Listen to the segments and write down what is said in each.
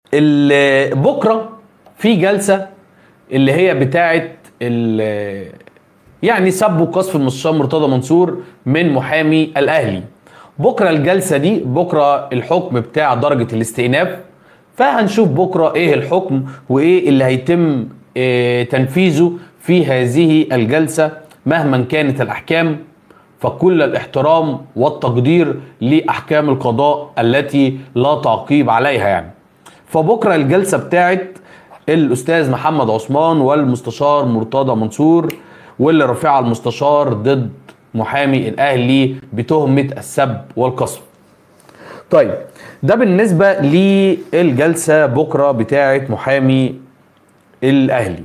بكره في جلسه اللي هي بتاعه يعني سب وقذف المستشار مرتضى منصور من محامي الاهلي. بكره الجلسه دي، بكره الحكم بتاع درجه الاستئناف، فهنشوف بكره ايه الحكم وايه اللي هيتم تنفيذه في هذه الجلسه. مهما كانت الاحكام فكل الاحترام والتقدير لاحكام القضاء التي لا تعقيب عليها يعني. فبكره الجلسه بتاعت الاستاذ محمد عثمان والمستشار مرتضى منصور، واللي رفع المستشار ضد محامي الاهلي بتهمه السب والقذف. طيب ده بالنسبه للجلسه بكره بتاعه محامي الاهلي.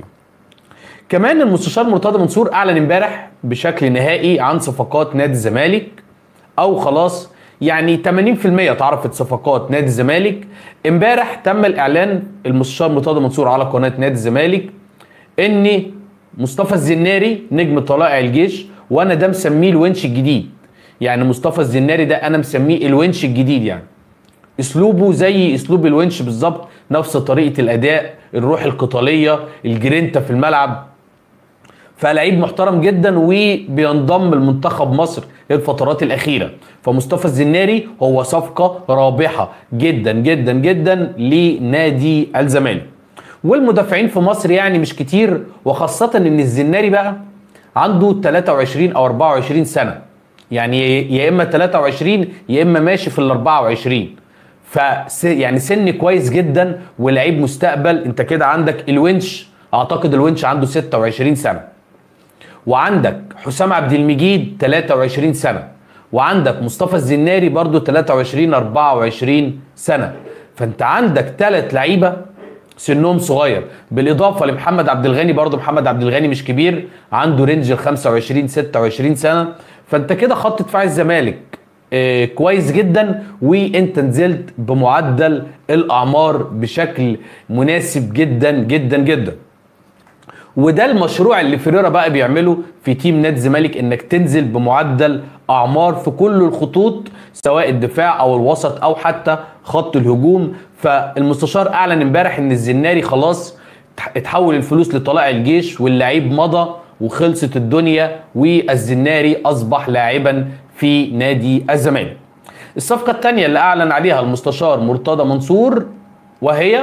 كمان المستشار مرتضى منصور اعلن امبارح بشكل نهائي عن صفقات نادي الزمالك، او خلاص يعني 80% اتعرفت صفقات نادي الزمالك. امبارح تم الاعلان المستشار مرتضى منصور على قناه نادي الزمالك ان مصطفى الزناري نجم طلائع الجيش، وانا ده مسميه الونش الجديد. يعني مصطفى الزناري ده انا مسميه الونش الجديد، يعني اسلوبه زي اسلوب الونش بالظبط، نفس طريقه الاداء، الروح القتاليه، الجرينتا في الملعب. فلعيب محترم جدا وبينضم لمنتخب مصر الفترات الاخيره. فمصطفى الزناري هو صفقه رابحه جدا جدا جدا لنادي الزمالك. والمدافعين في مصر يعني مش كتير، وخاصه ان الزناري بقى عنده 23 او 24 سنه، يعني يا اما 23 يا اما ماشي في ال 24. يعني سن كويس جدا ولعيب مستقبل. انت كده عندك الونش، اعتقد الونش عنده 26 سنه، وعندك حسام عبد المجيد 23 سنه، وعندك مصطفى الزناري برضو 23 24 سنه. فانت عندك 3 لعيبه سنهم صغير، بالاضافه لمحمد عبد الغني. برضو محمد عبد الغني مش كبير، عنده رينج ال 25 26 سنه. فانت كده خط دفاع الزمالك كويس جدا، وانت نزلت بمعدل الاعمار بشكل مناسب جدا جدا جدا. وده المشروع اللي فيريرا بقى بيعمله في تيم نادي الزمالك، انك تنزل بمعدل اعمار في كل الخطوط، سواء الدفاع او الوسط او حتى خط الهجوم. فالمستشار اعلن امبارح ان الزناري خلاص اتحول الفلوس لطلائع الجيش، واللعيب مضى وخلصت الدنيا، والزناري اصبح لاعبا في نادي الزمالك. الصفقة الثانية اللي اعلن عليها المستشار مرتضى منصور وهي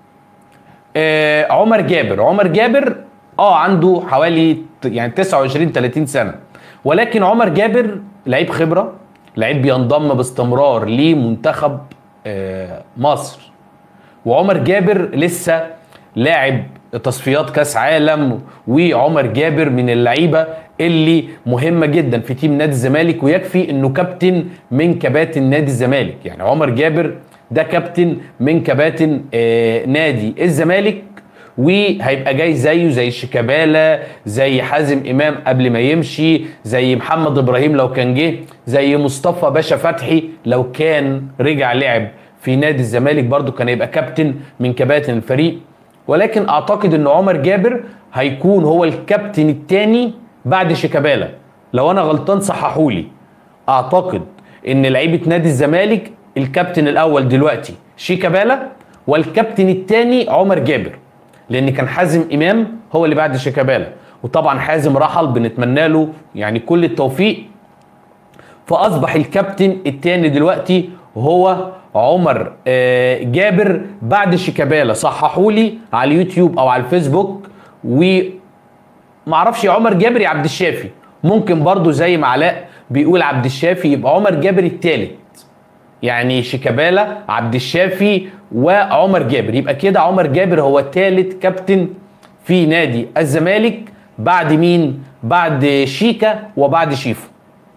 عمر جابر. عمر جابر عنده حوالي يعني 29 30 سنة، ولكن عمر جابر لعيب خبرة، لعيب بينضم باستمرار لمنتخب مصر. وعمر جابر لسه لاعب تصفيات كاس عالم، وعمر جابر من اللعيبه اللي مهمه جدا في تيم نادي الزمالك، ويكفي انه كابتن من كباتن نادي الزمالك. يعني عمر جابر ده كابتن من كباتن نادي الزمالك، وهيبقى جاي زيه زي شيكابالا، زي حازم امام قبل ما يمشي، زي محمد ابراهيم لو كان جه، زي مصطفى باشا فتحي لو كان رجع لعب في نادي الزمالك، برضو كان يبقى كابتن من كباتن الفريق. ولكن اعتقد ان عمر جابر هيكون هو الكابتن الثاني بعد شيكابالا، لو انا غلطان صححولي. اعتقد ان لعيبه نادي الزمالك الكابتن الاول دلوقتي شيكابالا، والكابتن الثاني عمر جابر، لان كان حازم امام هو اللي بعد شيكابالا. وطبعا حازم رحل، بنتمنى له يعني كل التوفيق. فاصبح الكابتن الثاني دلوقتي هو عمر جابر بعد شيكابالا. صححولي على اليوتيوب او على الفيسبوك. ومعرفش عمر جابر يا عبد الشافي، ممكن برضو زي ما علاء بيقول عبد الشافي، يبقى عمر جابر الثالث. يعني شيكابالا، عبد الشافي، وعمر جابر، يبقى كده عمر جابر هو ثالث كابتن في نادي الزمالك. بعد مين؟ بعد شيكا وبعد شيفو.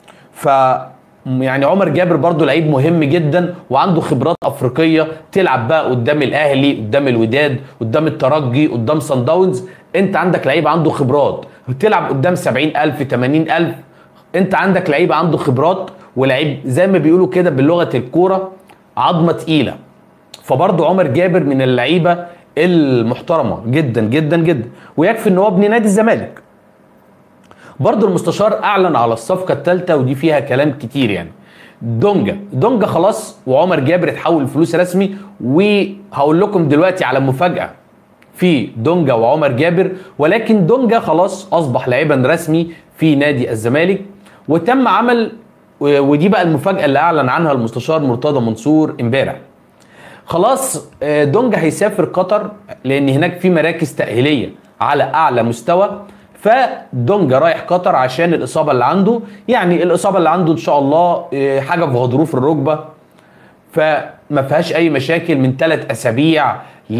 يعني عمر جابر برضو لعيب مهم جدا، وعنده خبرات افريقيه، تلعب بقى قدام الاهلي، قدام الوداد، قدام الترجي، قدام صن داونز. انت عندك لعيب عنده خبرات، بتلعب قدام 70,000 80,000. انت عندك لعيب عنده خبرات، ولعيب زي ما بيقولوا كده بلغه الكوره عظمه تقيله. فبرضو عمر جابر من اللعيبه المحترمه جدا جدا جدا، ويكفي ان هو ابن نادي الزمالك. برضو المستشار اعلن على الصفقه الثالثه، ودي فيها كلام كتير يعني. دونجا خلاص، وعمر جابر اتحول لفلوس رسمي. وهقول لكم دلوقتي على مفاجأة في دونجا وعمر جابر، ولكن دونجا خلاص اصبح لاعبا رسمي في نادي الزمالك. وتم عمل، ودي بقى المفاجأة اللي اعلن عنها المستشار مرتضى منصور امبارح، خلاص دونجا هيسافر قطر لان هناك في مراكز تأهيلية على اعلى مستوى. فدونجا رايح قطر عشان الاصابة اللي عنده، يعني الاصابة اللي عنده ان شاء الله حاجة في غضروف الركبة، فما فيهاش اي مشاكل، من 3 اسابيع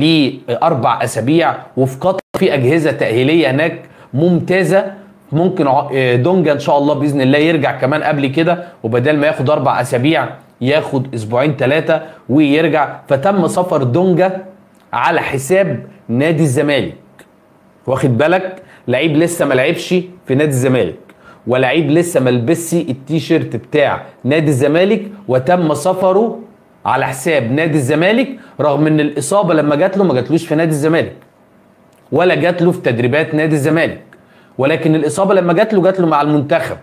ل4 اسابيع. وفي قطر في اجهزة تأهيلية هناك ممتازة. ممكن دونجا ان شاء الله باذن الله يرجع كمان قبل كده، وبدل ما ياخد 4 اسابيع ياخد اسبوعين 3 ويرجع. فتم سفر دونجا على حساب نادي الزمالك، واخد بالك؟ لعيب لسه ما لعبش في نادي الزمالك، ولعيب لسه ما لبسش التيشيرت بتاع نادي الزمالك، وتم سفره على حساب نادي الزمالك، رغم ان الاصابه لما جات له ما جاتلوش في نادي الزمالك ولا جات له في تدريبات نادي الزمالك، ولكن الاصابه لما جات له مع المنتخب.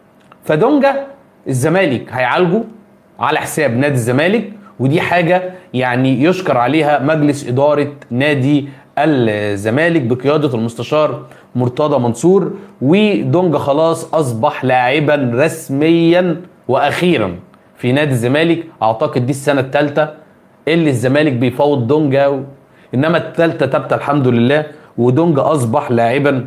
فدونجا الزمالك هيعالجه على حساب نادي الزمالك، ودي حاجه يعني يشكر عليها مجلس اداره نادي الزمالك بقياده المستشار مرتضى منصور. ودونجا خلاص اصبح لاعبا رسميا واخيرا في نادي الزمالك. اعتقد دي السنه الثالثه اللي الزمالك بيفاوض دونجا، انما الثالثه ثابته الحمد لله، ودونجا اصبح لاعبا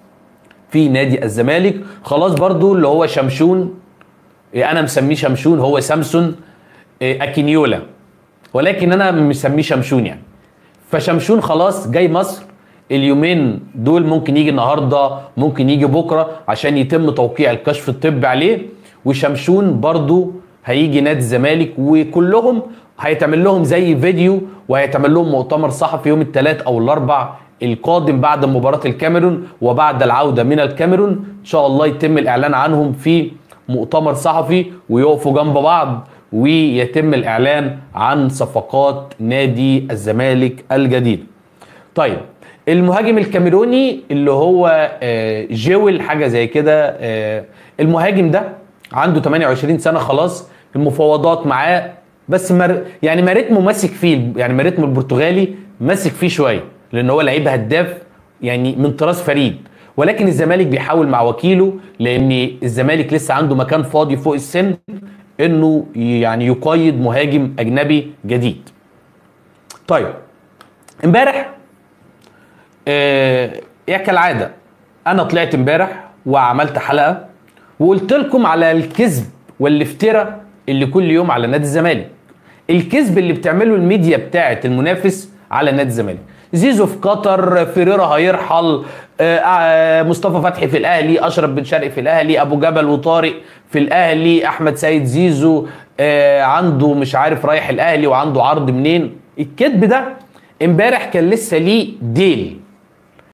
في نادي الزمالك. خلاص برضو اللي هو شمشون، انا مسميه شمشون، هو سامسون اكينيولا، ولكن انا مسميه شمشون يعني. فشمشون خلاص جاي مصر اليومين دول، ممكن يجي النهارده ممكن يجي بكره عشان يتم توقيع الكشف الطبي عليه. وشمشون برضو هيجي نادي الزمالك، وكلهم هيتعمل لهم زي فيديو وهيتعمل لهم مؤتمر صحفي يوم الثلاث او الاربع القادم بعد مباراة الكاميرون وبعد العودة من الكاميرون. ان شاء الله يتم الاعلان عنهم في مؤتمر صحفي ويقفوا جنب بعض، ويتم الاعلان عن صفقات نادي الزمالك الجديد. طيب المهاجم الكاميروني اللي هو جويل حاجة زي كده، المهاجم ده عنده 28 سنة، خلاص المفاوضات معاه، بس يعني ريتمه ماسك فيه، يعني ريتمه البرتغالي ماسك فيه شوية، لان هو لعيب هداف يعني من طراز فريد. ولكن الزمالك بيحاول مع وكيله، لان الزمالك لسه عنده مكان فاضي فوق السن، انه يعني يقيد مهاجم اجنبي جديد. طيب امبارح كالعاده انا طلعت امبارح وعملت حلقه وقلت لكم على الكذب والافتراء اللي كل يوم على نادي الزمالك، الكذب اللي بتعمله الميديا بتاعه المنافس على نادي الزمالك. زيزو في قطر، فيريرا هيرحل، مصطفى فتحي في الاهلي، اشرف بن شرقي في الاهلي، ابو جبل وطارق في الاهلي، احمد سيد زيزو عنده مش عارف رايح الاهلي وعنده عرض منين. الكذب ده امبارح كان لسه ليه ديل،